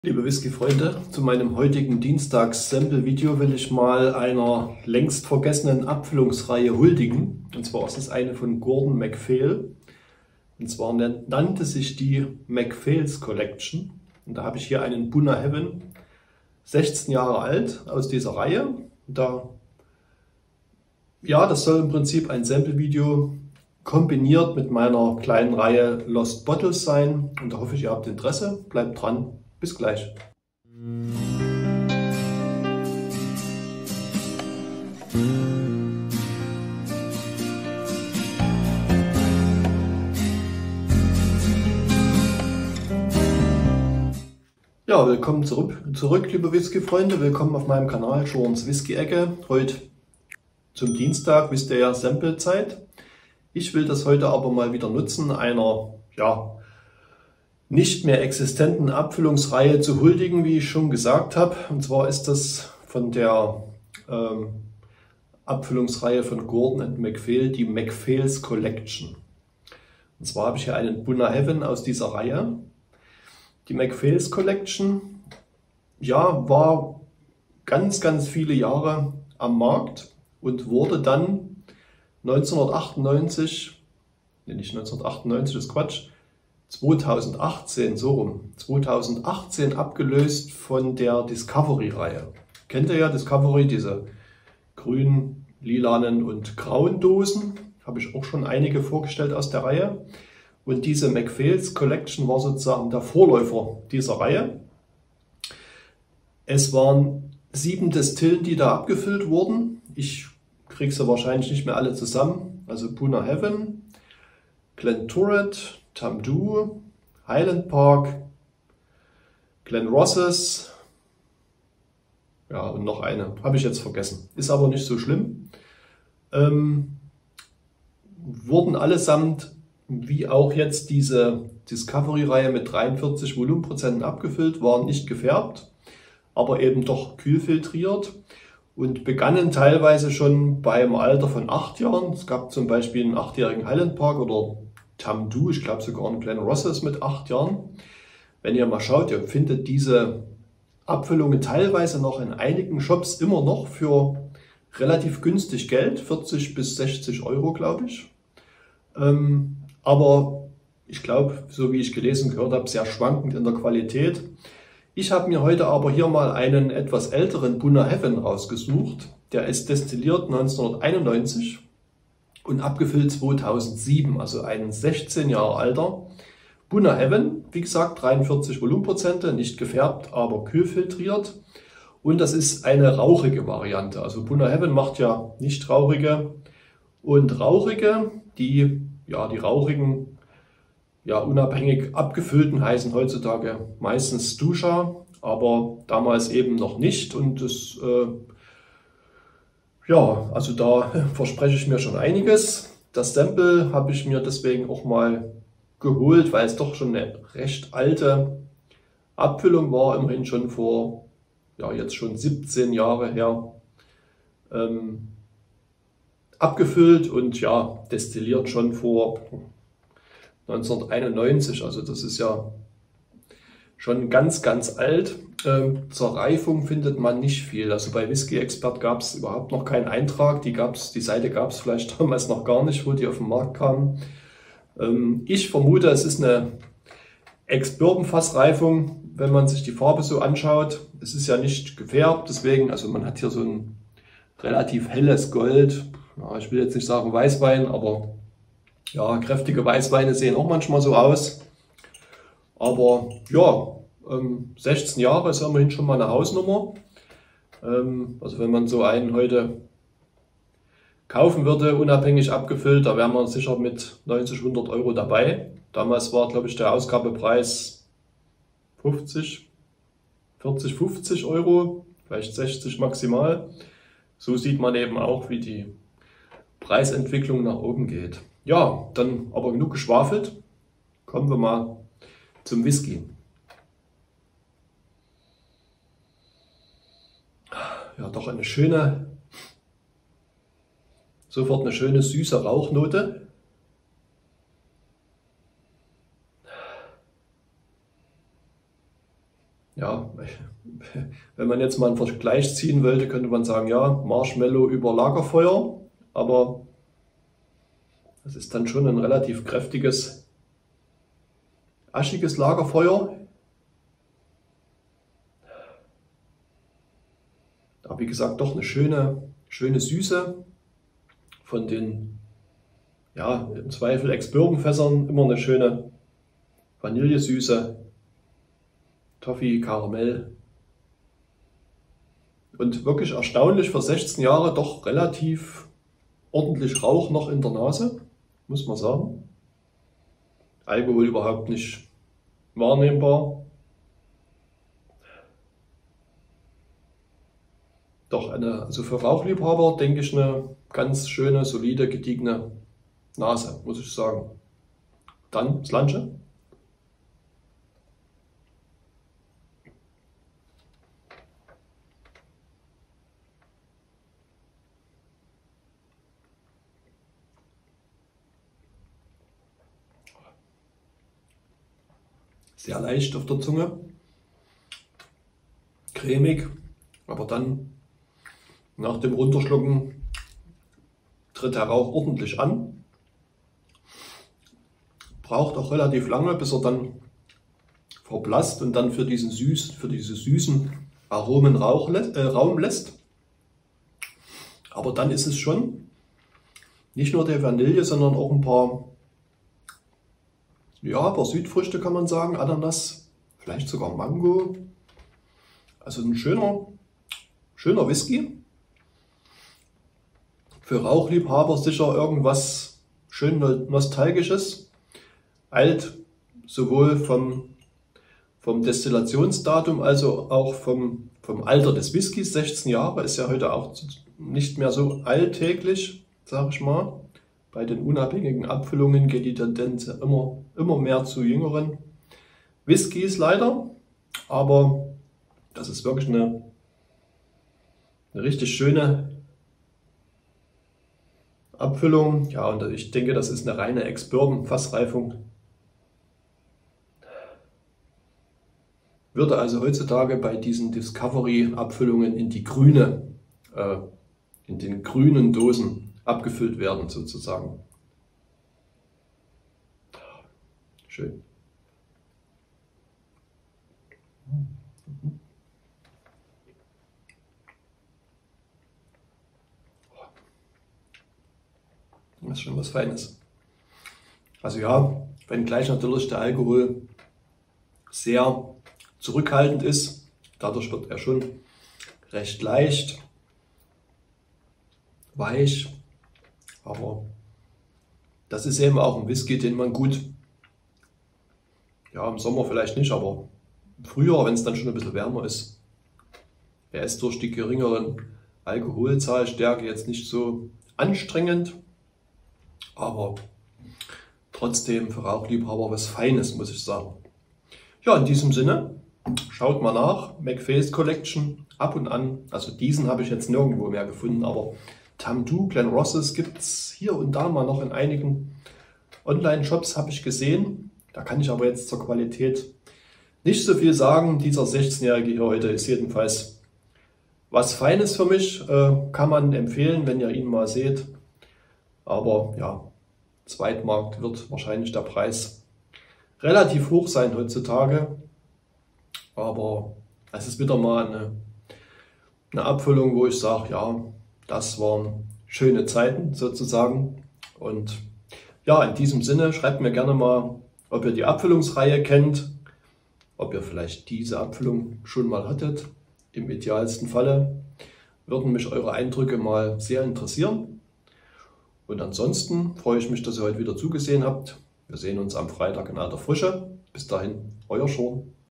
Liebe Whisky-Freunde, zu meinem heutigen Dienstags-Sample-Video will ich mal einer längst vergessenen Abfüllungsreihe huldigen. Und zwar ist es eine von Gordon MacPhail. Und zwar nannte sich die MacPhail's Collection. Und da habe ich hier einen Bunna Heaven, 16 Jahre alt, aus dieser Reihe. Das soll im Prinzip ein Sample-Video kombiniert mit meiner kleinen Reihe Lost Bottles sein. Und da hoffe ich, ihr habt Interesse. Bleibt dran. Bis gleich. Ja, willkommen zurück, liebe Whisky-Freunde. Willkommen auf meinem Kanal Schorns Whisky-Ecke. Heute zum Dienstag, wisst ihr ja, Sample-Zeit. Ich will das heute aber mal wieder nutzen, einer nicht mehr existenten Abfüllungsreihe zu huldigen, wie ich schon gesagt habe. Und zwar ist das von der Abfüllungsreihe von Gordon MacPhail, die MacPhail's Collection. Und zwar habe ich hier einen Bunna Heaven aus dieser Reihe. Die MacPhail's Collection, war ganz viele Jahre am Markt und wurde dann 2018, das ist Quatsch, 2018 abgelöst von der Discovery-Reihe. Kennt ihr ja Discovery, diese grünen, lilanen und grauen Dosen? Habe ich auch schon einige vorgestellt aus der Reihe. Und diese MacPhail's Collection war sozusagen der Vorläufer dieser Reihe. Es waren 7 Destillen, die da abgefüllt wurden. Ich kriege sie wahrscheinlich nicht mehr alle zusammen. Also Bunna Heaven, Glenturret, Tamdhu, Highland Park, Glenrosses, und noch eine, habe ich jetzt vergessen. Ist aber nicht so schlimm. Wurden allesamt, wie auch jetzt diese Discovery-Reihe mit 43 Volumenprozenten abgefüllt, waren nicht gefärbt, aber eben doch kühlfiltriert und begannen teilweise schon beim Alter von 8 Jahren. Es gab zum Beispiel einen 8-jährigen Highland Park oder Tamdhu, ich glaube sogar einen Glenrosses mit 8 Jahren. Wenn ihr mal schaut, ihr findet diese Abfüllungen teilweise noch in einigen Shops immer noch für relativ günstig Geld, 40 bis 60 Euro, glaube ich. Aber ich glaube, so wie ich gelesen und gehört habe, sehr schwankend in der Qualität. Ich habe mir heute aber hier mal einen etwas älteren Bunna Heaven rausgesucht. Der ist destilliert 1991. Und abgefüllt 2007, also ein 16 Jahre alter Bunna Heaven. Wie gesagt, 43 Volumenprozente, nicht gefärbt, aber kühlfiltriert. Und das ist eine rauchige Variante. Also Bunna Heaven macht ja nicht rauchige und rauchige. Die rauchigen, unabhängig abgefüllten heißen heutzutage meistens Dusha, aber damals eben noch nicht. Und das also da verspreche ich mir schon einiges. Das Sample habe ich mir deswegen auch mal geholt, weil es doch schon eine recht alte Abfüllung war, immerhin schon vor, jetzt schon 17 Jahre her abgefüllt und destilliert schon vor 1991. Also das ist ja schon ganz alt. Zur Reifung findet man nicht viel. Also bei Whisky Expert gab es überhaupt noch keinen Eintrag. Die Seite gab es vielleicht damals noch gar nicht, wo die auf den Markt kamen. Ich vermute, es ist eine Ex-Bourbon-Fassreifung, wenn man sich die Farbe so anschaut. Es ist ja nicht gefärbt, deswegen, also man hat hier so ein relativ helles Gold. Ja, ich will jetzt nicht sagen Weißwein, aber kräftige Weißweine sehen auch manchmal so aus. Aber 16 Jahre ist immerhin schon mal eine Hausnummer. Also wenn man so einen heute kaufen würde, unabhängig abgefüllt, da wären wir sicher mit 90, 100 Euro dabei. Damals war, glaube ich, der Ausgabepreis 40, 50 Euro, vielleicht 60 maximal. So sieht man eben auch, wie die Preisentwicklung nach oben geht. Ja, dann aber genug geschwafelt. Kommen wir mal zum Whisky. Ja, doch sofort eine schöne süße Rauchnote. ja, wenn man jetzt mal einen Vergleich ziehen wollte, könnte man sagen, ja, Marshmallow über Lagerfeuer, aber das ist dann schon ein relativ kräftiges, aschiges Lagerfeuer. Aber wie gesagt, doch eine schöne Süße von den, ja, im Zweifel Ex-Bourbon-Fässern, immer eine schöne Vanillesüße, Toffee, Karamell. Und wirklich erstaunlich für 16 Jahre doch relativ ordentlich Rauch noch in der Nase, muss man sagen. Alkohol überhaupt nicht wahrnehmbar. Doch also für Rauchliebhaber denke ich eine ganz schöne, solide, gediegene Nase, muss ich sagen. Dann Slange. Sehr leicht auf der Zunge, cremig, aber dann nach dem Runterschlucken tritt der Rauch ordentlich an. Braucht auch relativ lange, bis er dann verblasst und dann für diese süßen Aromen Raum lässt. Aber dann ist es schon nicht nur der Vanille, sondern auch ein paar Südfrüchte kann man sagen, Ananas, vielleicht sogar Mango. Also ein schöner Whisky. Für Rauchliebhaber sicher irgendwas schön Nostalgisches. Alt, sowohl vom Destillationsdatum, also auch vom Alter des Whiskys. 16 Jahre ist ja heute auch nicht mehr so alltäglich, sage ich mal. Bei den unabhängigen Abfüllungen geht die Tendenz immer mehr zu jüngeren Whiskys leider. Aber das ist wirklich eine richtig schöne Abfüllung. Ja, und ich denke, das ist eine reine Ex-Bourbon-Fassreifung. Würde also heutzutage bei diesen Discovery-Abfüllungen in den grünen Dosen abgefüllt werden, sozusagen. Schön. Das ist schon was Feines. Also ja, wenngleich natürlich der Alkohol sehr zurückhaltend ist, dadurch wird er schon recht leicht, weich, aber das ist eben auch ein Whisky, den man gut, ja im Sommer vielleicht nicht, aber im Frühjahr, wenn es dann schon ein bisschen wärmer ist, er ist durch die geringeren Alkoholzahlstärke jetzt nicht so anstrengend, aber trotzdem für Rauchliebhaber was Feines, muss ich sagen. Ja, in diesem Sinne, schaut mal nach, MacPhail's Collection, ab und an, also diesen habe ich jetzt nirgendwo mehr gefunden, aber Tamdhu, Glenrosses gibt es hier und da mal noch in einigen Online-Shops, habe ich gesehen. Da kann ich aber jetzt zur Qualität nicht so viel sagen. Dieser 16-Jährige hier heute ist jedenfalls was Feines für mich, kann man empfehlen, wenn ihr ihn mal seht. Aber ja, Zweitmarkt wird wahrscheinlich der Preis relativ hoch sein heutzutage. Aber es ist wieder mal eine Abfüllung, wo ich sage, ja, das waren schöne Zeiten sozusagen. Und ja, in diesem Sinne, schreibt mir gerne mal, ob ihr die Abfüllungsreihe kennt, ob ihr vielleicht diese Abfüllung schon mal hattet. Im idealsten Falle würden mich eure Eindrücke mal sehr interessieren. Und ansonsten freue ich mich, dass ihr heute wieder zugesehen habt. Wir sehen uns am Freitag in alter Frische. Bis dahin, euer Schorn.